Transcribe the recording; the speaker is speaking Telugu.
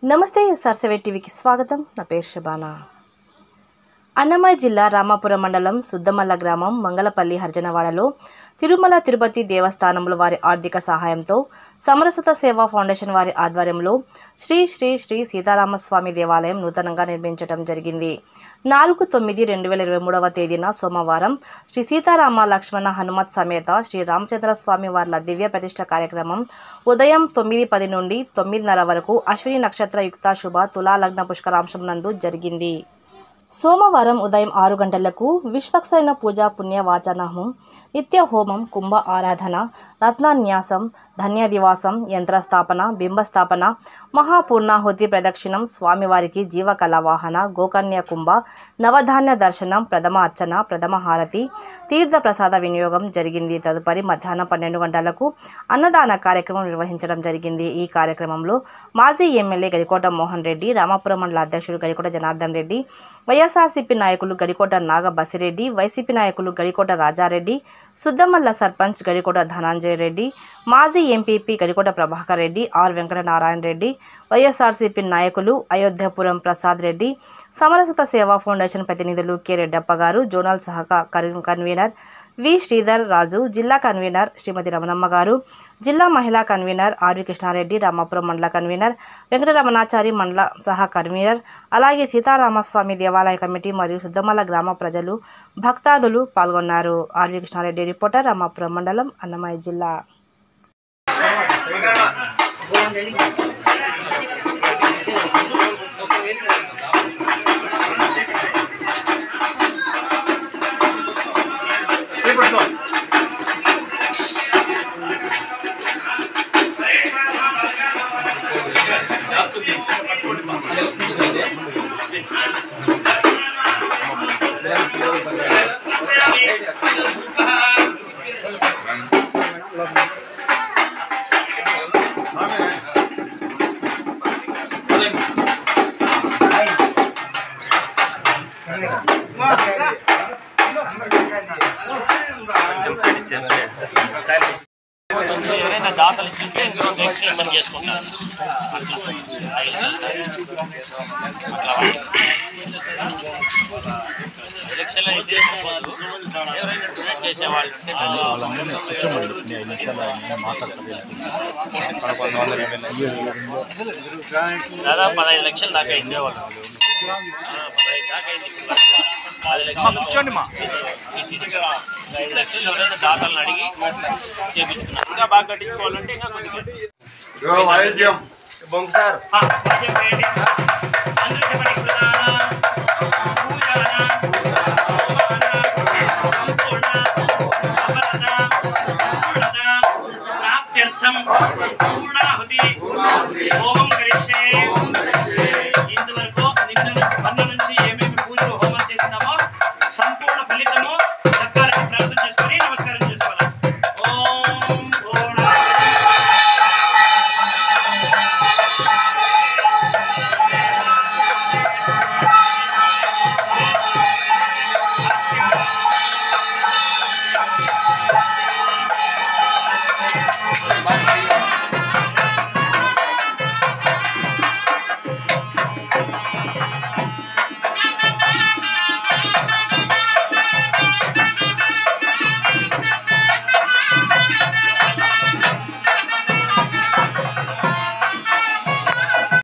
నమస్తే సర్సవేట్ టీవీకి స్వాగతం. నా పేరు శబానా. అన్నమయ్య జిల్లా రామాపురం మండలం సుద్దమల్ల గ్రామం మంగళపల్లి హర్జనవాడలో తిరుమల తిరుపతి దేవస్థానంలో వారి ఆర్థిక సహాయంతో సమరసత సేవా ఫౌండేషన్ వారి ఆధ్వర్యంలో శ్రీ శ్రీ శ్రీ సీతారామస్వామి దేవాలయం నూతనంగా నిర్మించడం జరిగింది. 4/9/2023 తేదీన సోమవారం శ్రీ సీతారామ లక్ష్మణ హనుమత్ సమేత శ్రీ రామచంద్ర స్వామి వార్ల దివ్య ప్రతిష్ఠ కార్యక్రమం ఉదయం 9:10 నుండి 9:30 వరకు అశ్విని నక్షత్ర యుక్త శుభ తులా లగ్న పుష్కరాంశం నందు జరిగింది. సోమవారం ఉదయం 6 గంటలకు విశ్వక్సేన పూజ పుణ్య వాచనహం, నిత్య హోమం, కుంభ ఆరాధన, రత్నాన్యాసం, ధన్యదివాసం, యంత్రస్థాపన, బింబస్థాపన, మహాపూర్ణాహుతి ప్రదక్షిణం, స్వామివారికి జీవకళ వాహన, గోకన్య కుంభ, నవధాన్య దర్శనం, ప్రథమ అర్చన, ప్రథమ హారతి, తీర్థ ప్రసాద వినియోగం జరిగింది. తదుపరి మధ్యాహ్నం 12 గంటలకు అన్నదాన కార్యక్రమం నిర్వహించడం జరిగింది. ఈ కార్యక్రమంలో మాజీ ఎమ్మెల్యే గడికోట మోహన్ రెడ్డి, రామాపురం మండల అధ్యక్షుడు గడికోట జనార్దన్ రెడ్డి, వైఎస్ఆర్సీపీ నాయకులు గడికోట నాగ బసిరెడ్డి, వైసీపీ నాయకులు గడికోట రాజారెడ్డి, సుద్దమల్ల సర్పంచ్ గడికోట ధనంజయ రెడ్డి, మాజీ MPP Gadikota Prabhakar Reddy, R Venkatanarayana Reddy, YSRCP నాయకులు అయోధ్యపురం ప్రసాద్ రెడ్డి, సమరసత సేవా ఫౌండేషన్ ప్రతినిధులు కె రెడ్డప్ప గారు, zonal convener V Sridhar Raju, జిల్లా కన్వీనర్ శ్రీమతి రమణమ గారు, జిల్లా మహిళా కన్వీనర్ ఆర్వి కృష్ణారెడ్డి, రామాపురం మండల కన్వీనర్ వెంకటరమణాచారి, మండల సహ కన్వీనర్, అలాగే సీతారామస్వామి దేవాలయ కమిటీ మరియు సుద్దమల్ల గ్రామ ప్రజలు, భక్తాదులు పాల్గొన్నారు. ఆర్వి కృష్ణారెడ్డి రిపోర్టర్, రామాపురం మండలం, అన్నమయ్య జిల్లా. దాతలు ఇచ్చింటే ఎక్స్టెన్షన్ చేసుకుంటారు. ఎలక్షన్లో అయితే ఎవరైనా డొనేట్ చేసేవాళ్ళు దాదాపు 15 లక్షలు దాకా ఇచ్చేవాళ్ళు. 15 దాకా అయింది. 10 లక్షలు 5 లక్షలు ఎవరైనా దాతలను అడిగి చేయించుకున్నారు. ఇంకా బాగా కట్టించుకోవాలంటే ఇంకా కొద్దిగా